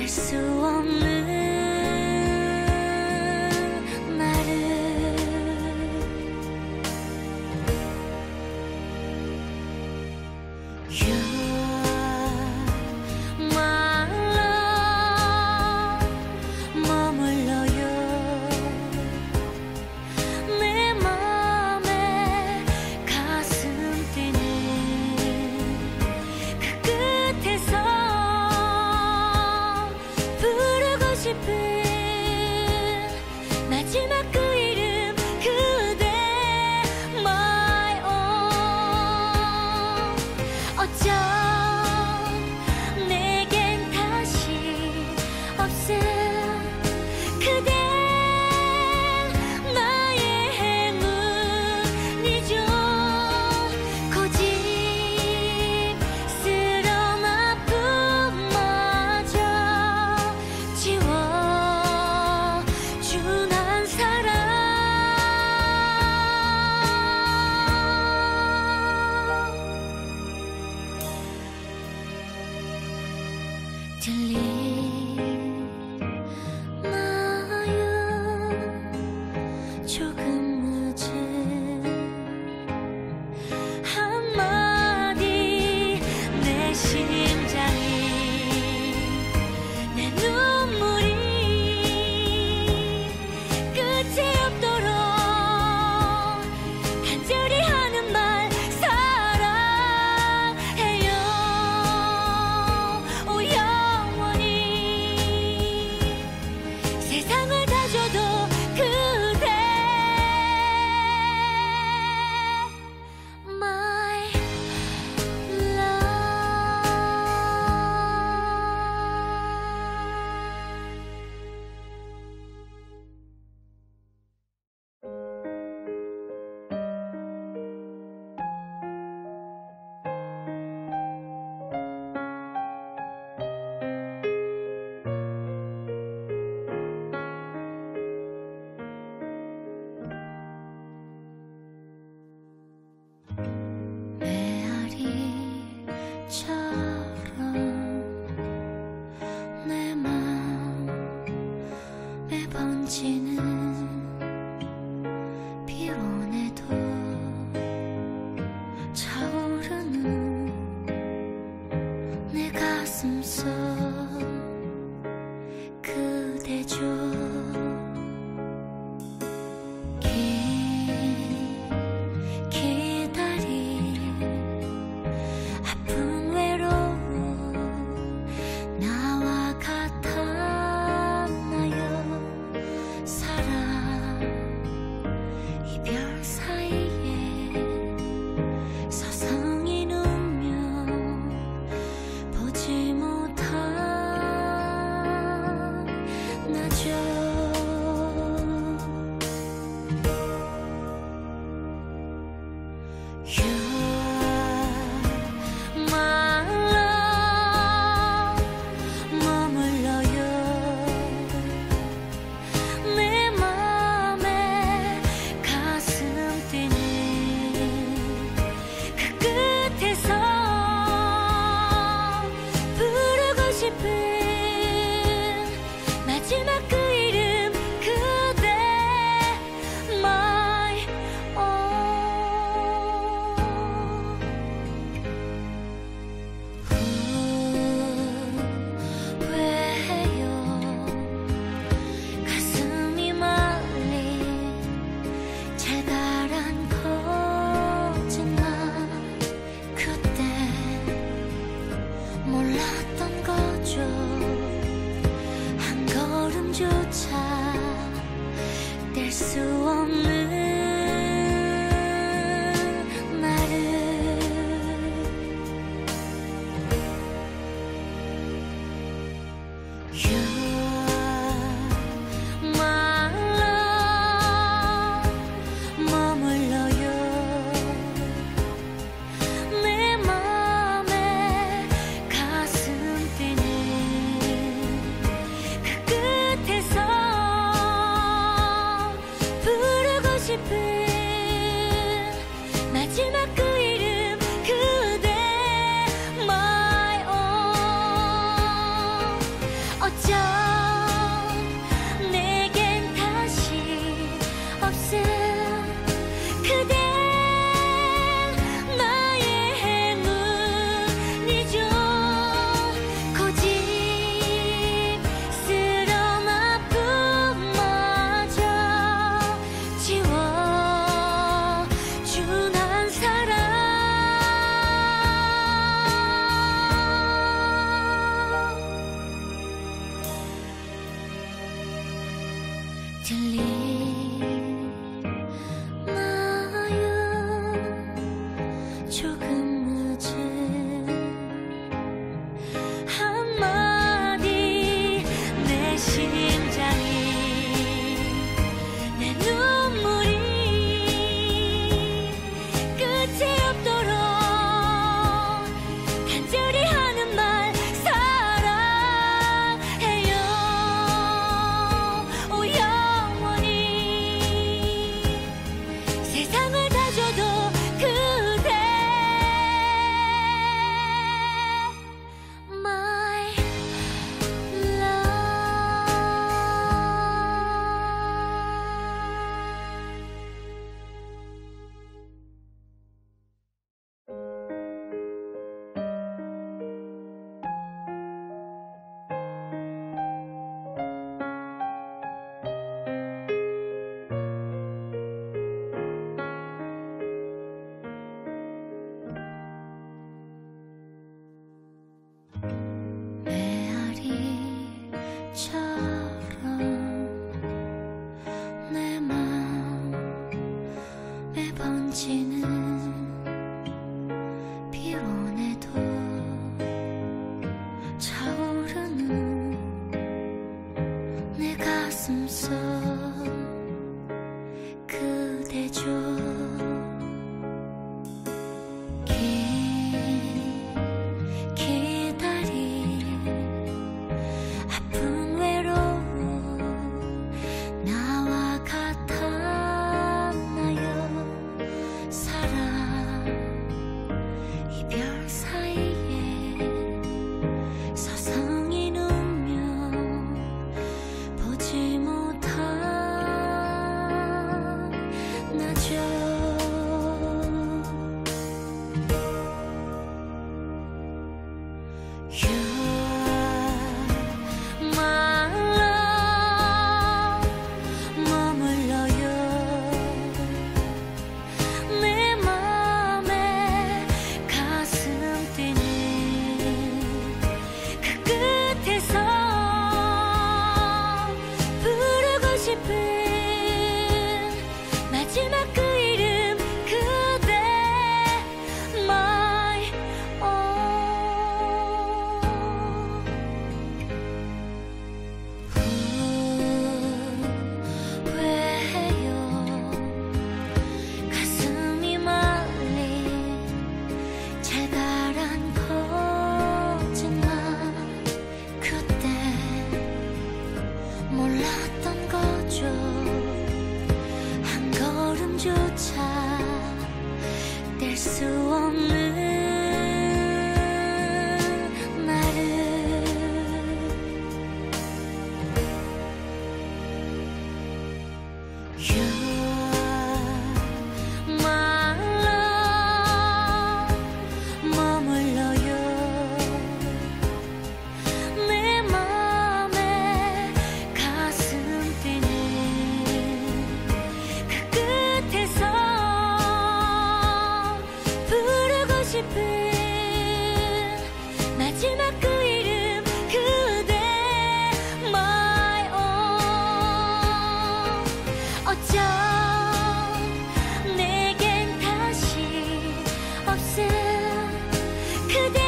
수 없는 나를 마지막 그 이름 그대 my own. 어쩜 내겐 다시 없음 그대 나의 행운이죠. 고집스러운 아픔마저 지워 들리나요 조금 늦은 한마디 내 심장이 내 눈물이 끝이 없도록 간절히 하는 말 사랑해요. 세상을 다 줘도 그대 my 내 맘에 번지는 비오네도 차오르는 내 가슴속 그대죠. 보지 못한 나죠. 어쩜 내겐 다시 없음 그대 나의 행운이죠. 고집스러운 아픔마저 지워준 한 사람. 들리나요 조금 늦은 한마디. 내 심장이 내 눈물이 끝이 없도록 간절히 하는 말 사랑해요. 오 영원히 세상을 다 줘도 그대 My love. 메아리처럼 내 맘에 번지는 피곤해도 차오르는 내 가슴속 그대죠. 기다린 아픈 외로움 나와 같았나요. 사랑 이별 사이에 서성인 운명 보지 못한 나죠. 머물러요 내 맘에 가슴 뛰는 그 끝에서 부르고 싶은 마지막 그 이름 그대 My 후회해요. 가슴이 말린 재달한 거짓말. 그때 몰랐던 거죠. 한 걸음조차 뗄 수 없는 나를. My love. 머물러요 내 맘에 가슴 뛰는 그 끝에서 부르고 싶은 마지막 그 이름 그대 My all. 어쩜 내겐 다시 없음 그대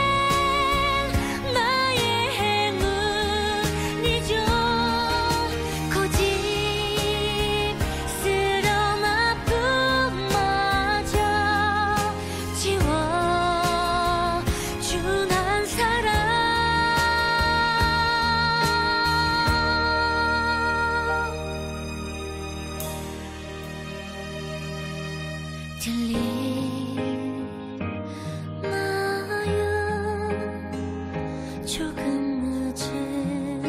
나의 행운이죠. 고집스러운 아픔마저 지워준 한 사람. 들리나요 조금 늦은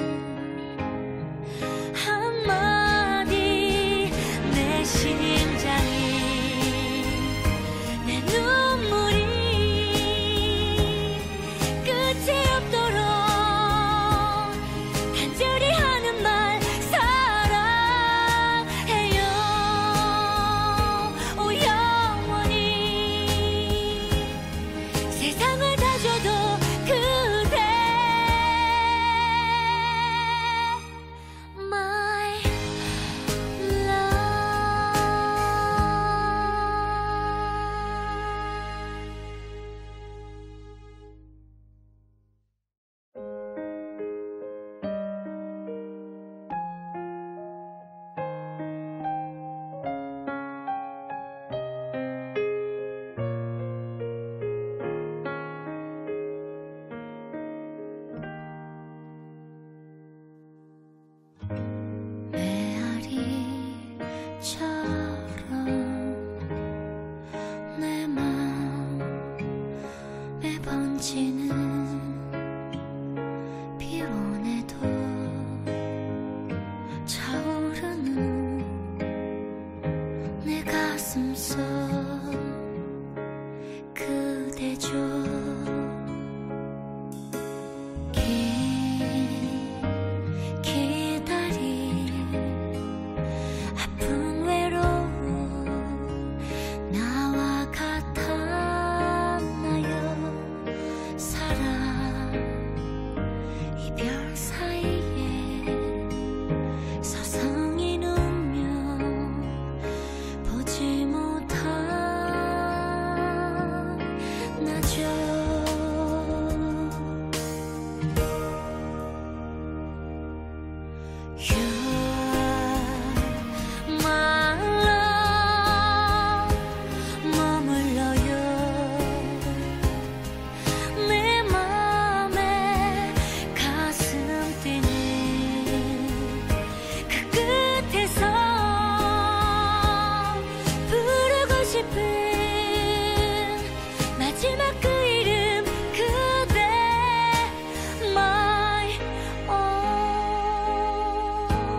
My all.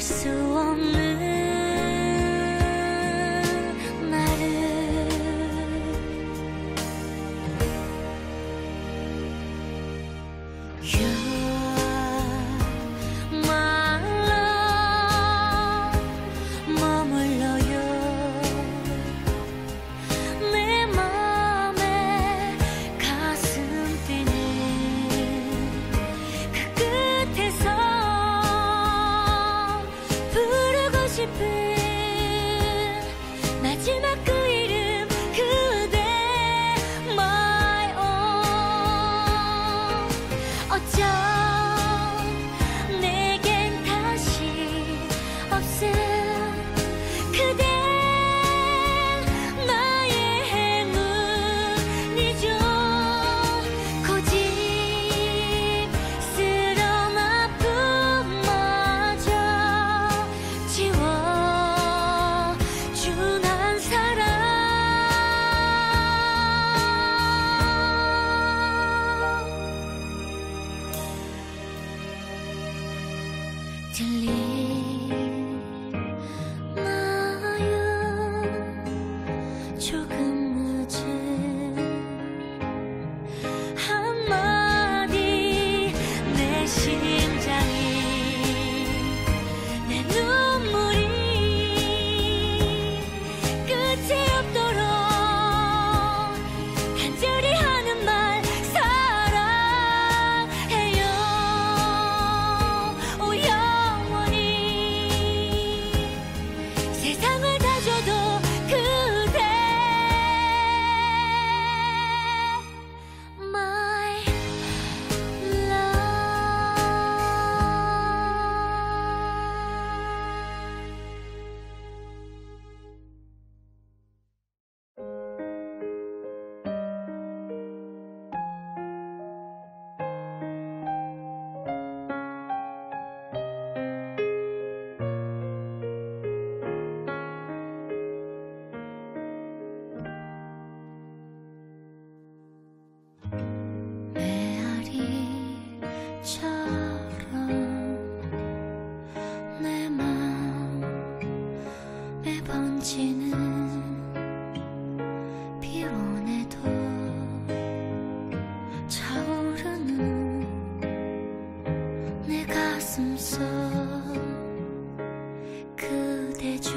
수 없는 나를 마지막 그 이름 그대 my own 어쩜 내겐 다시 없음 그대 나의 행운이죠 고집스러운 아픔마저 지워 들리나요 조금 늦은 한마디 내 심장이 내 눈물이 끝이 없도록 간절히 하는 말 사랑해요 세상을 다 줘도 그대 my love 내 맘에 번지는 비오네도 차오르는 내 가슴속 그대죠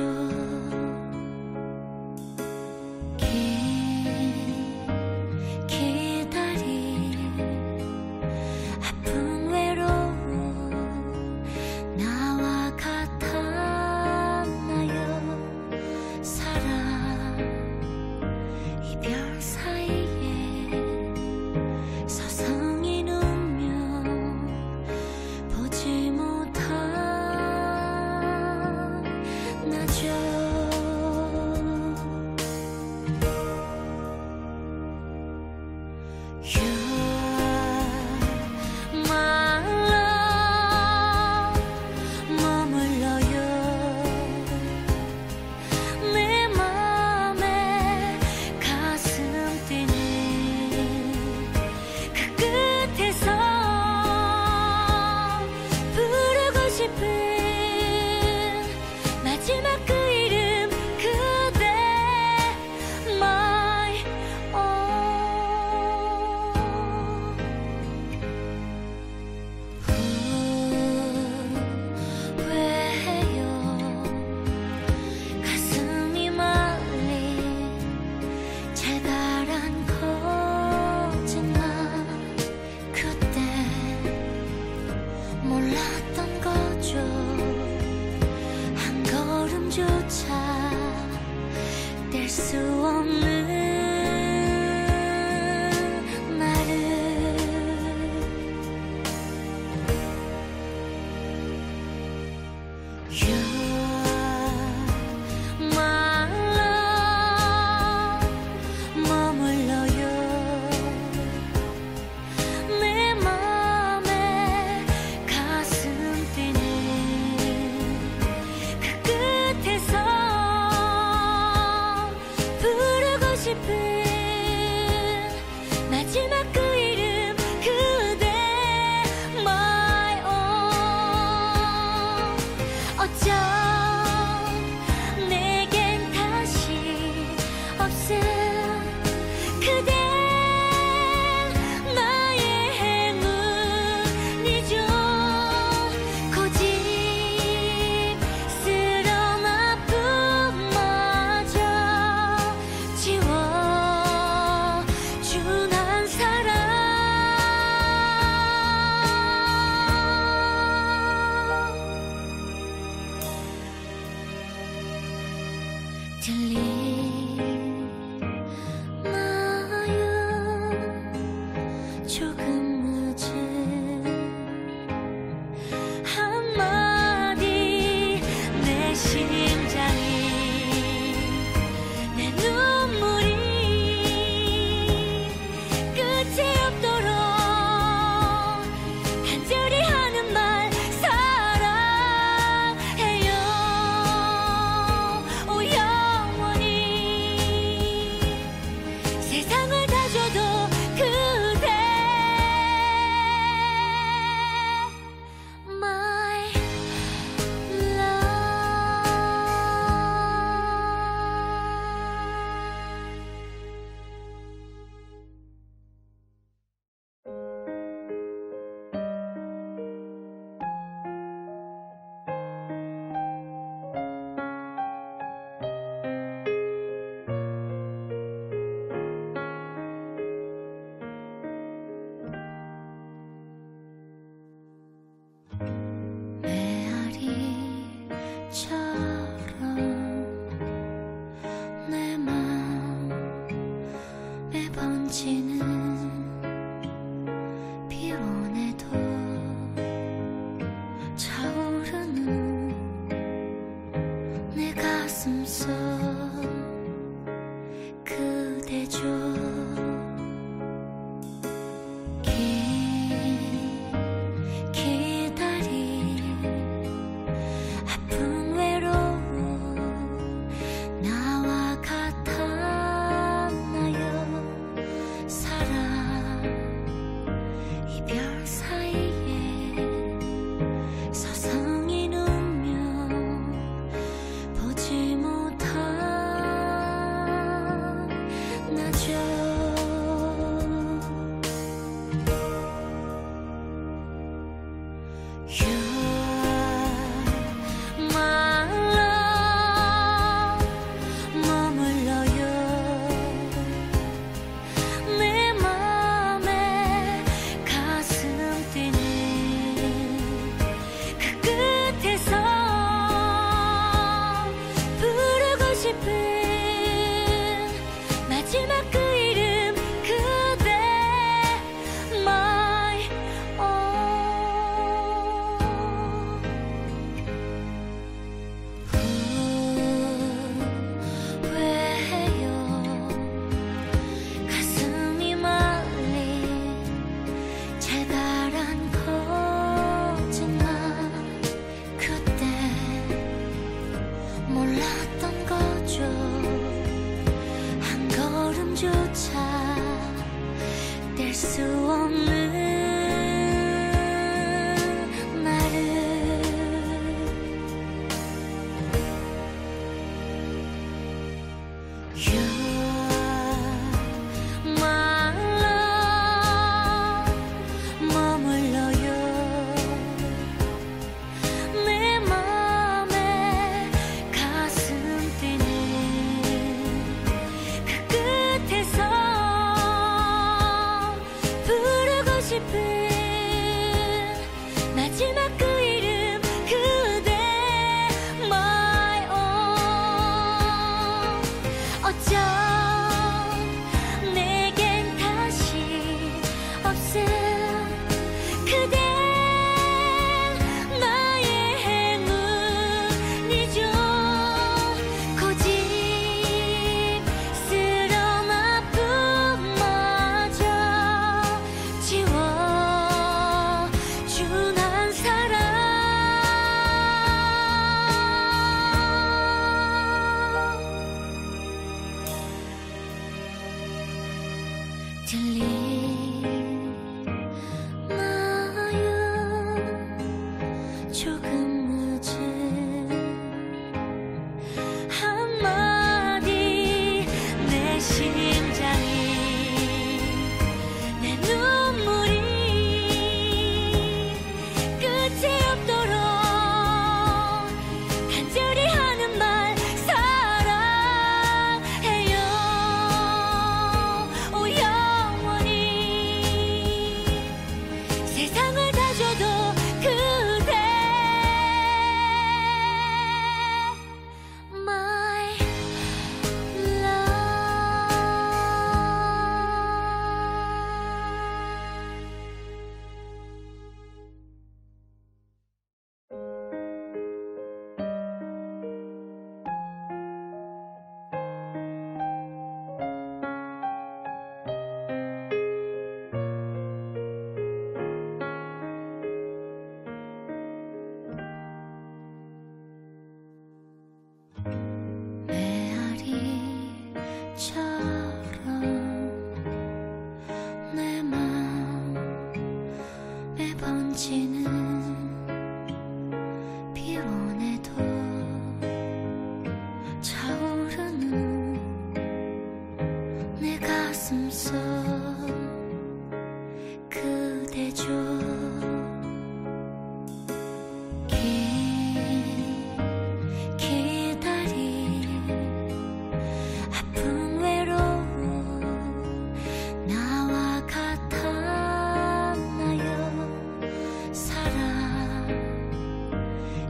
마지막 그 이름 그대 my own 후회해요 가슴이 말린 잘 가라앉거지만 그때 몰랐던 거죠 걸음조차 뗄 수 없는 나를 my love 머물러요 내 맘에 가슴 뛰는 부르고 싶은 마지막 그 이름 그대 my own 적 내겐 다시 없음 그댄 나의 행운이죠 고집스러운 아픔마저 지워준 한 사람 들리나요 조금 늦은 한마디 내 심장이 내 눈물이 끝이 없도록 간절히 하는 말 사랑해요 오 영원히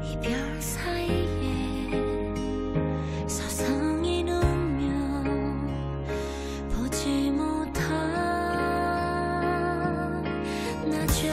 이별 사이에 서성이 누면 보지 못한 나죠.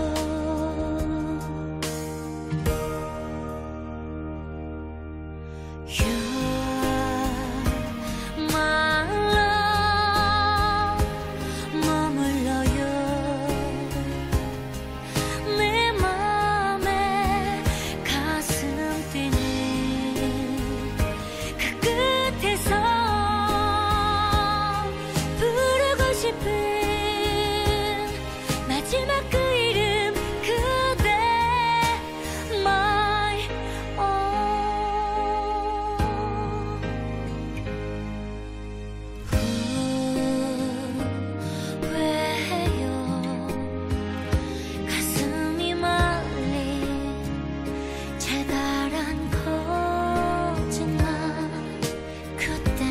마지막 그 이름 그대 My 후회해요. 가슴이 말린 달달한 거짓말 그때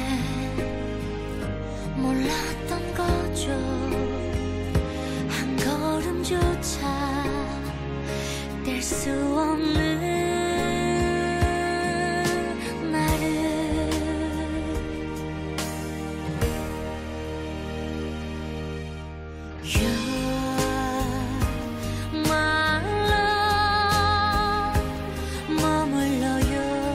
몰랐던 거죠. 걸음조차 뗄 수 없는 나를 You're my love 머물러요.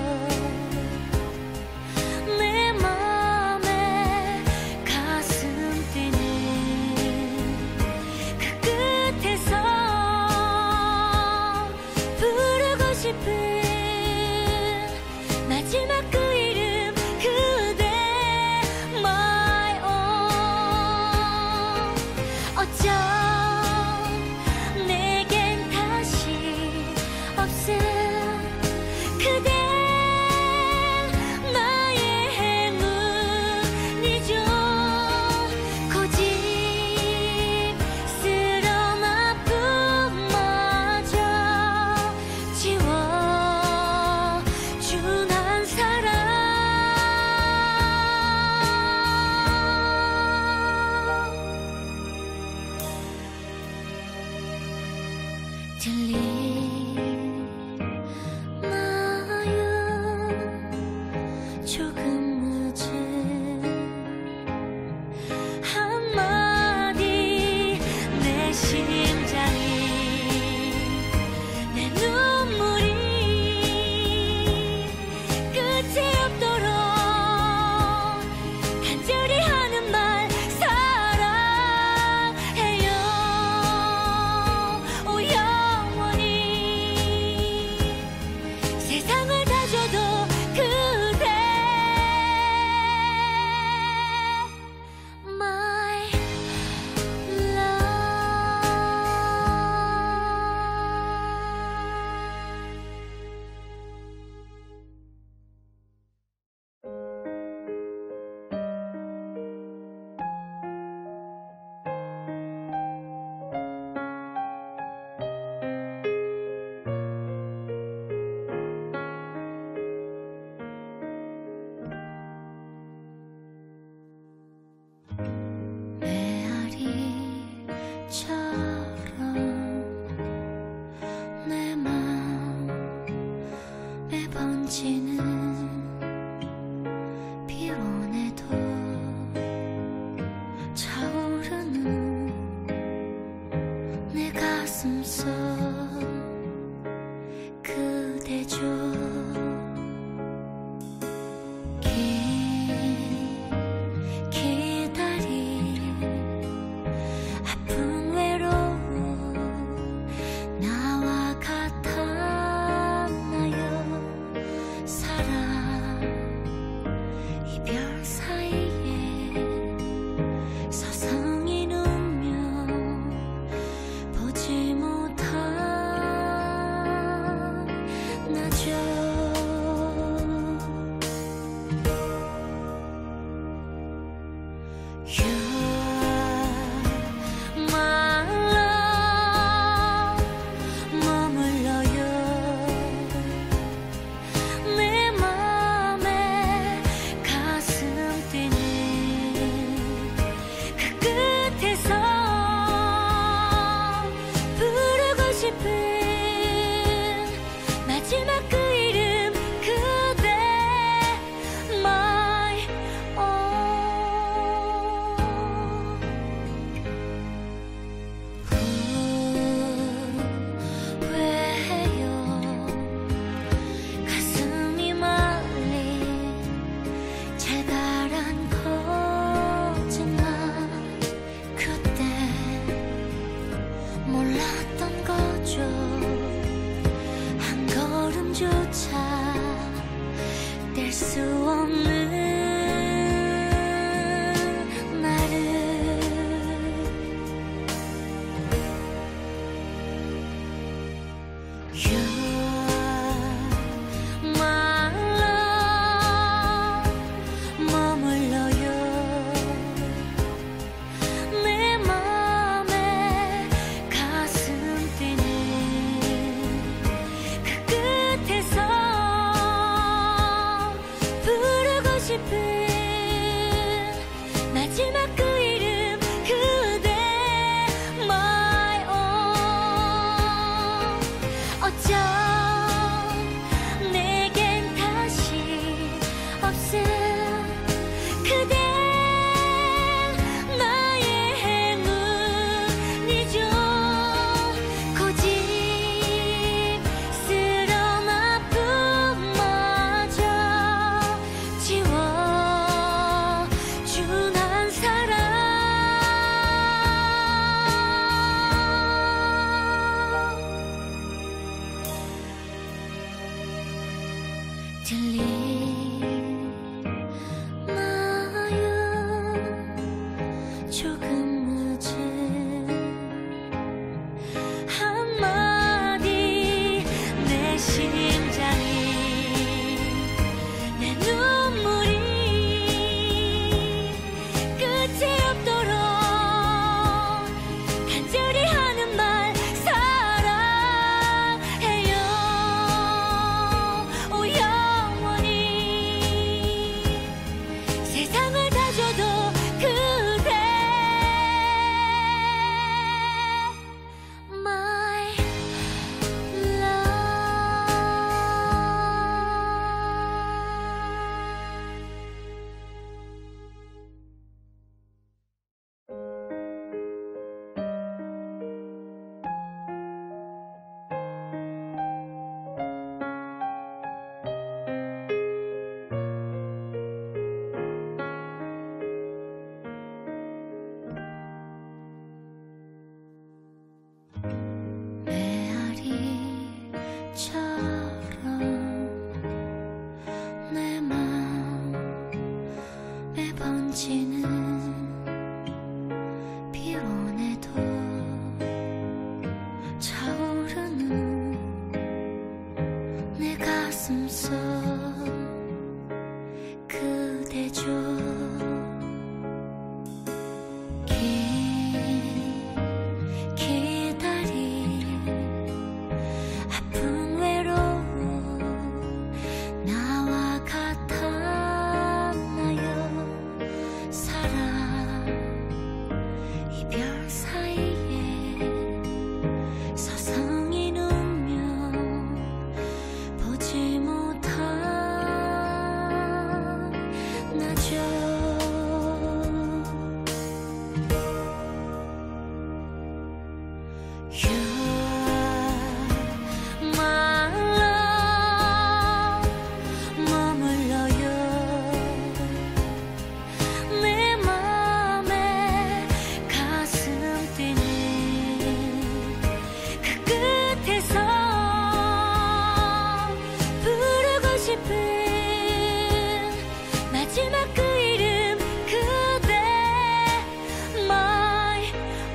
내 맘에 가슴 뛰는 부르고 싶은 마지막 그 이름 그대 My own. 어쩜 내겐 다시 없음 그대 나의 행운이죠. 고집스러운 아픔마저 지워준 한 사람 들리나요? 조금 늦은 한마디 내 심장이 내 눈물이 끝이 없도록 간절히 하는 말 사랑해요. 오 영원히 세상을 다 줘도 그대 My 메아리처럼 내 맘에 번지는 비오네도 차오르는 내 가슴속 그대죠. 보지 못한 나죠. 수 없는 나를 마지막 그 이름 그대 my own 어쩜 내겐 다시 없음 그대 나의 행운이죠 고집스러운 아픔마저 지워 들리나요 조금 늦은 한마디 내 심장이 내 눈물이 끝이 없도록 간절히 하는 말 사랑해요 세상을 다 줘도 그대 my love 내 맘에 번지는 피곤해도 차오르는 내 가슴속 그대죠 마지막 그 이름 그대 my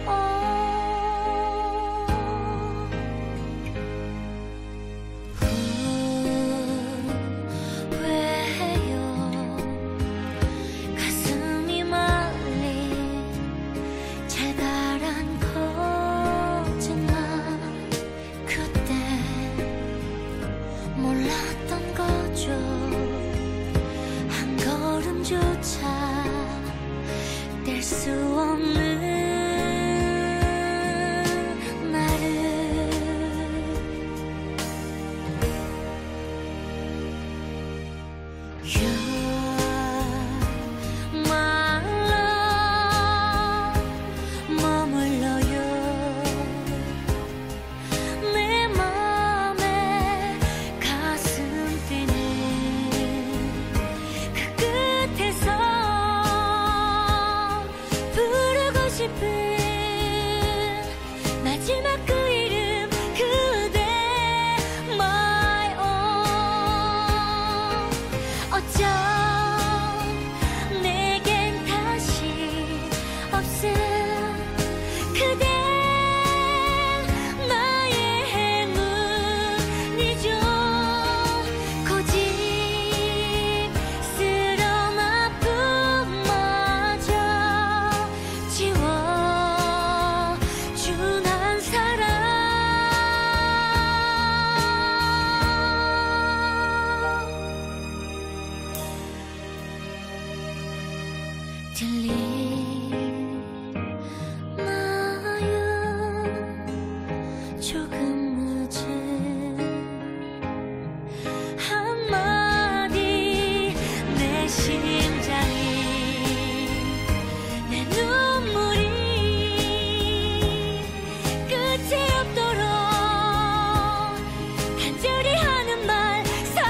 own 후회해요 가슴이 말린 잘 가라앉거지만 그때 몰랐던 거죠 걸음조차 뗄 수 없는 나를 my love 머물러요 내 맘에 가슴 뛰는 부르고 싶은 마지막 그 이름 그대 my own 들리나요? 조금 늦은 한마디 내 심장이 내 눈물이 끝이 없도록 간절히 하는 말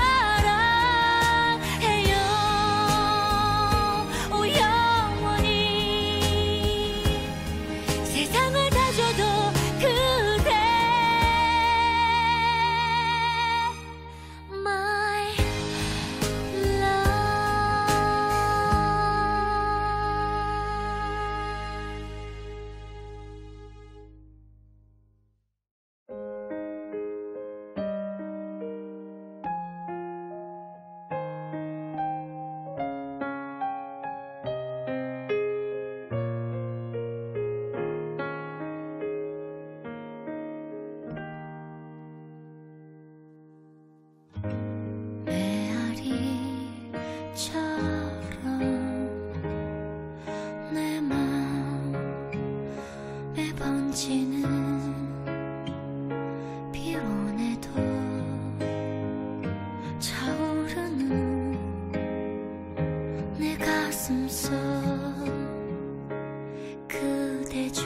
사랑해요. 오 영원히 세상을 다 줘도 그대 My love. 메아리처럼 내 맘에 번지는 비오네도 차오르는 내 가슴속 그대죠.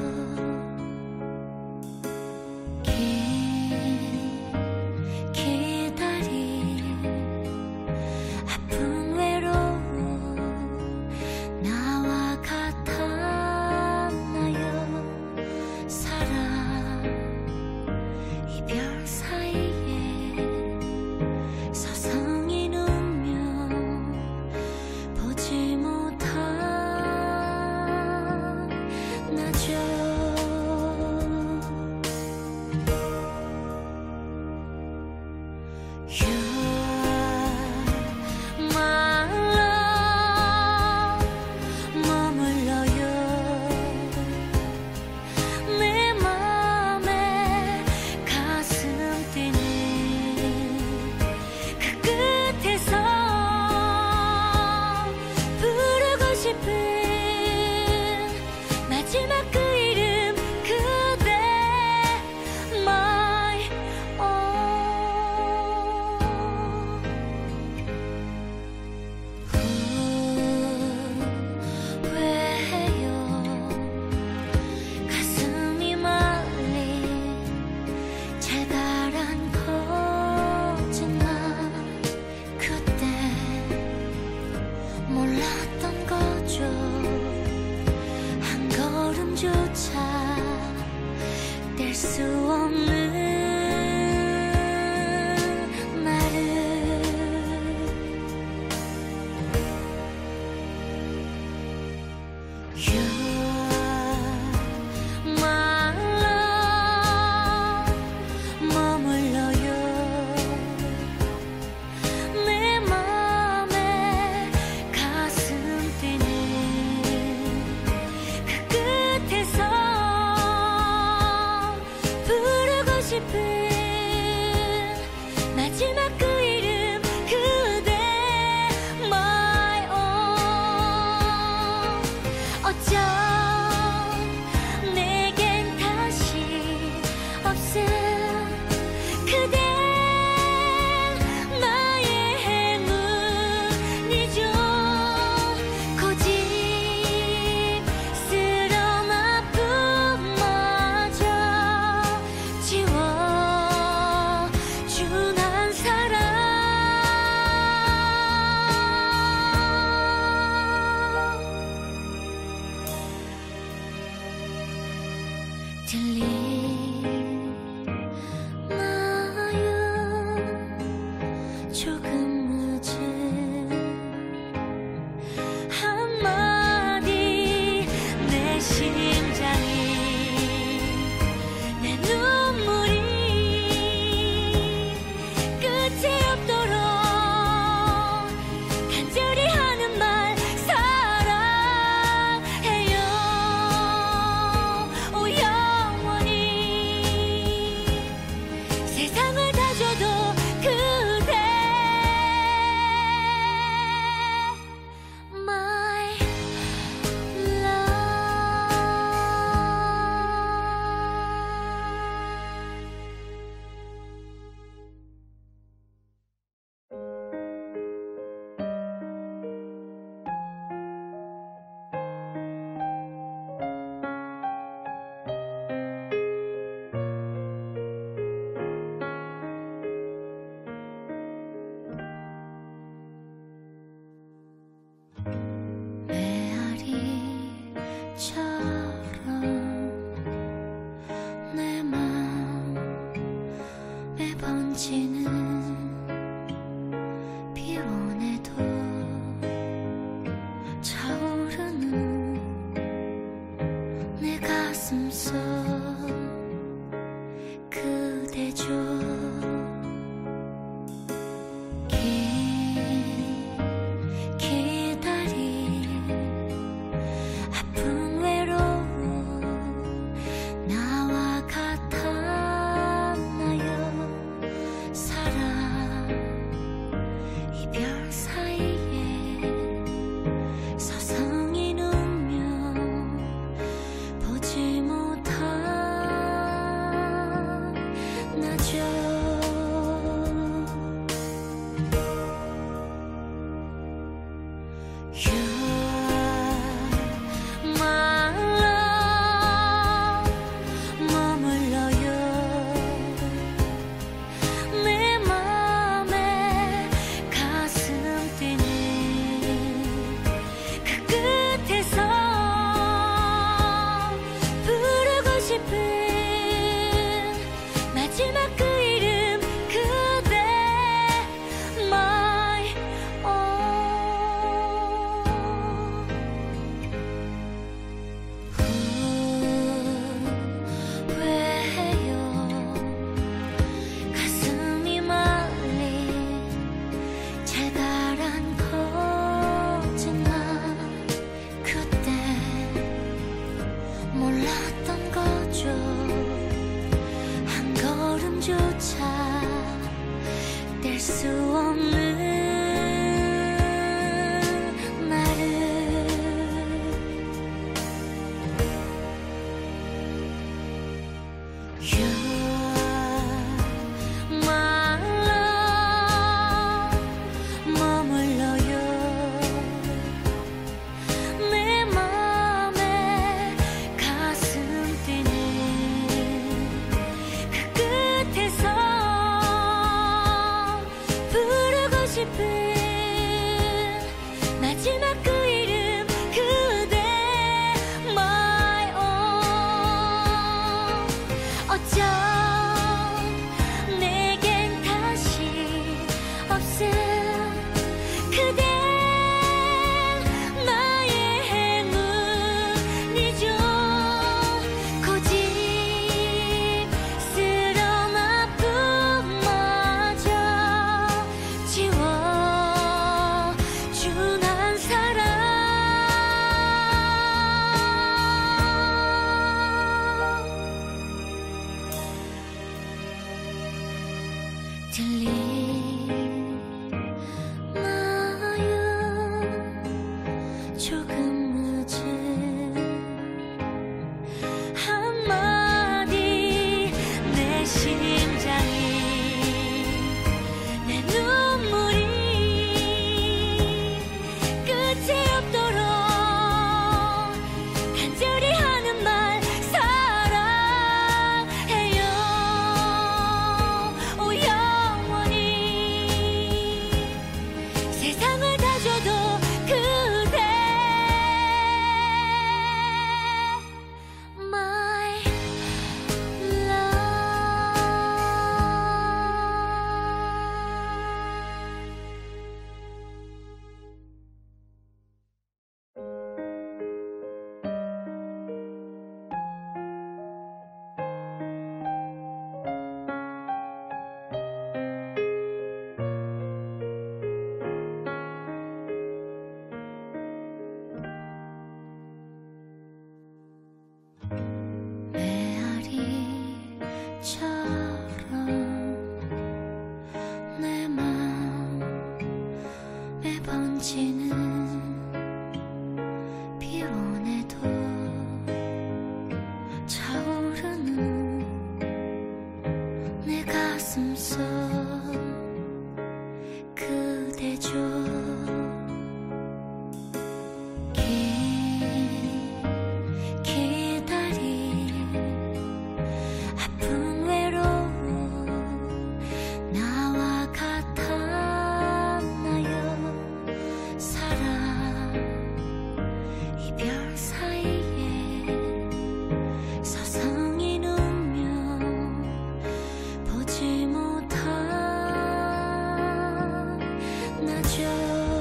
기다린 아픈 외로움 나와 같았나요? 사랑 이별 사이에 서성인 운명 보지 못한 나죠. You're my love. 머물러요 내 맘에 가슴 뛰는 그 끝에서 부르고 싶은 마지막 그 이름 그대 My all. 후회해요 가슴이 말린 잘잘한 거짓말 그때 몰랐던 거죠. 한 걸음조차 뗄 수 없는 나를 You're my love. 머물러요 내 맘에 가슴 뛰는 그 끝에서 부르고 싶은 마지막 그 이름 그대 My all. 어쩜 내겐 다시 없음 그대 나의 행운이죠. 고집스러운 아픔마저 지워준 한 사람 들리나요? 조금 늦은 한마디 내 심장이 내 눈물이 끝이 없도록 간절히 하는 말 사랑해요. 오 영원히 세상을 다 줘도 그대 이별 사이에 서성이 누면 보지 못한 나죠. 마지막 그 이름 그대 My 후회해요. 가슴이 말린 잘 가라앉거지만 그때 몰랐던 거죠. 걸음조차 뗄 수 없는 나를 My love 머물러요. 내 맘에 가슴 뛰는 부르고 싶은 마지막 그 이름 그대 My own. 어쩜 내겐 다시 없음 그대 나의 행운이죠. 고집스러운 아픔마저 지워준 한 사람. 들리나요 조금 늦은 한마디. 내 심장이 내 눈물이 끝이 없도록 간절히 하는 말 사랑해요. 오 영원히 세상을 다 줘도 그대 My 메아리처럼 내 맘에 번지는 비오네도 차오르는 내 가슴속 그대죠. 보지 못한 나죠.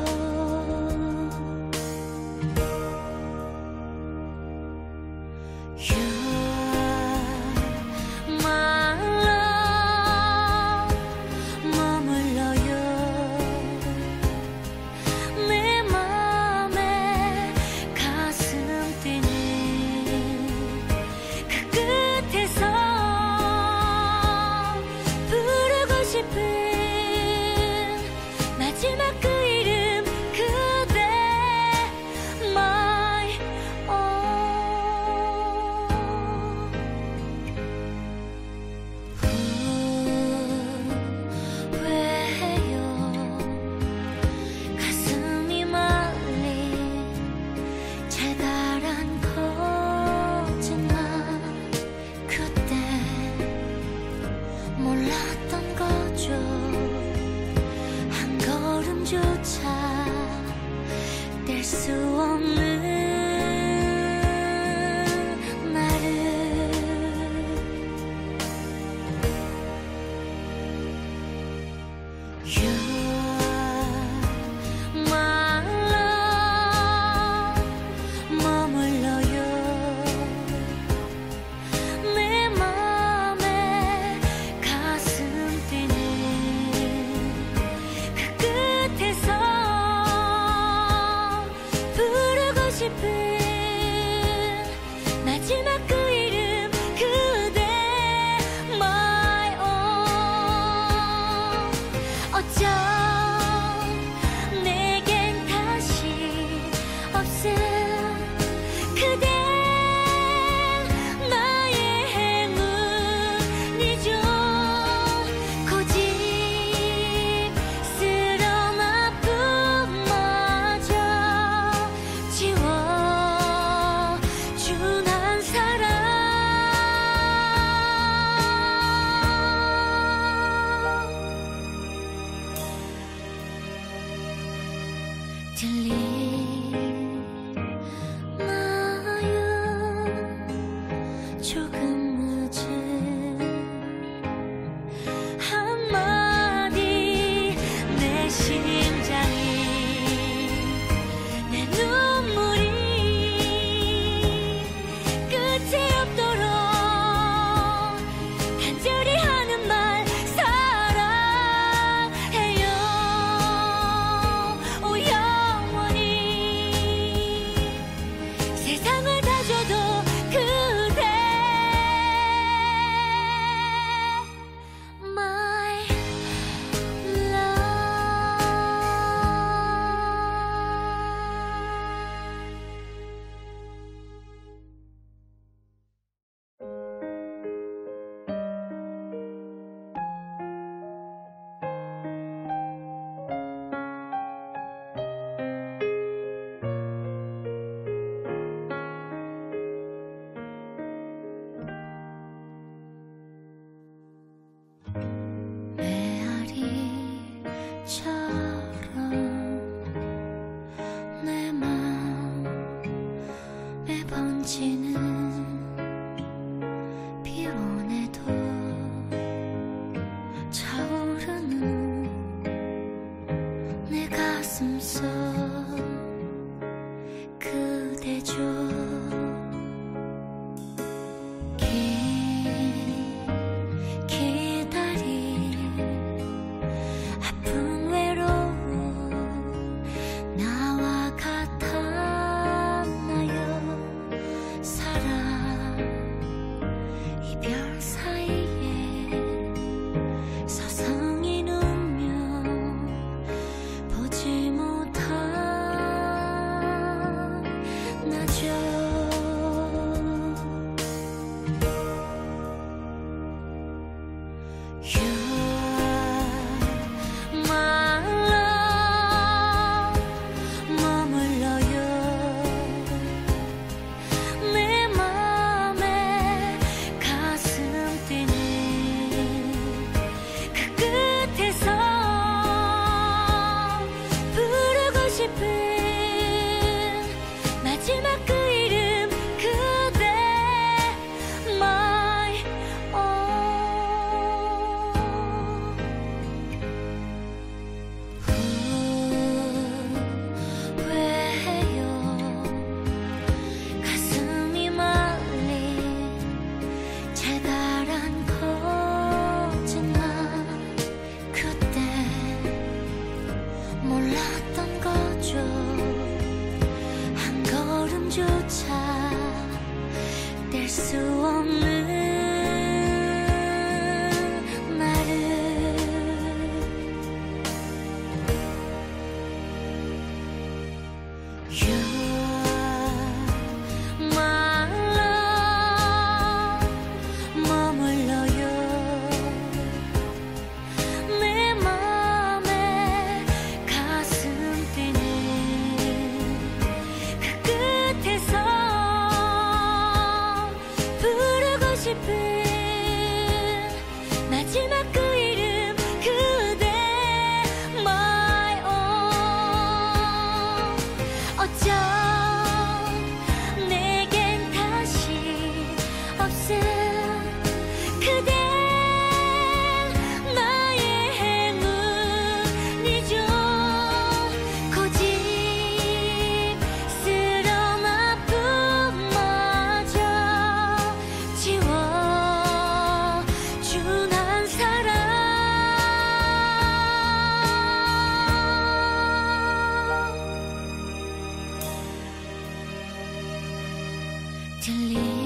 수 없는 나를 머물러요. 내 맘에 가슴 뛰는 그 끝에서 부르고 싶은 마지막 그 이름 그대 my own. 어쩜 내겐 다시 없음 그대 나의 행운이죠. 고집스러운 아픔마저 지워준 한 사람. 들리나요 조금 늦은 한마디. 내 심장이 내 눈물이 끝이 없도록 간절히 하는 말 사랑해요. 오 영원히 세상을 다 줘도 그대 my love. 메아리처럼 내 맘에 번지는 비오네도 차오르는 내 가슴속 그대죠. 기다린 아픈 외로움 나와 같았나요. 사랑 이별 사이에 서성인 운명 보지 못한 내겐 다시 없음. 그댄 나의 행운이죠. 고집스러운 아픔마저 지워준 한 사람. 들리